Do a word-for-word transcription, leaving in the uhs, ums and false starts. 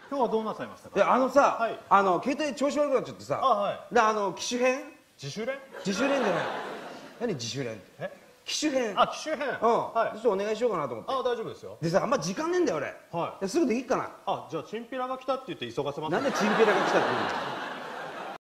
今日はどうなさいましたか？ いやあのさ、 はい、 あの携帯調子悪くなっちゃってさ、 あ、はい、 であの機種変自主練自主練じゃない、何自主練って、 え、 機種変、 あ、機種変、 うん、 はい、 ちょっとお願いしようかなと思って。 あ、大丈夫ですよ。 でさ、あんま時間ねえんだよ俺。 はい、 すぐできっかな。 あ、じゃあチンピラが来たって言って急がせます。 なんでチンピラが来たって言うの？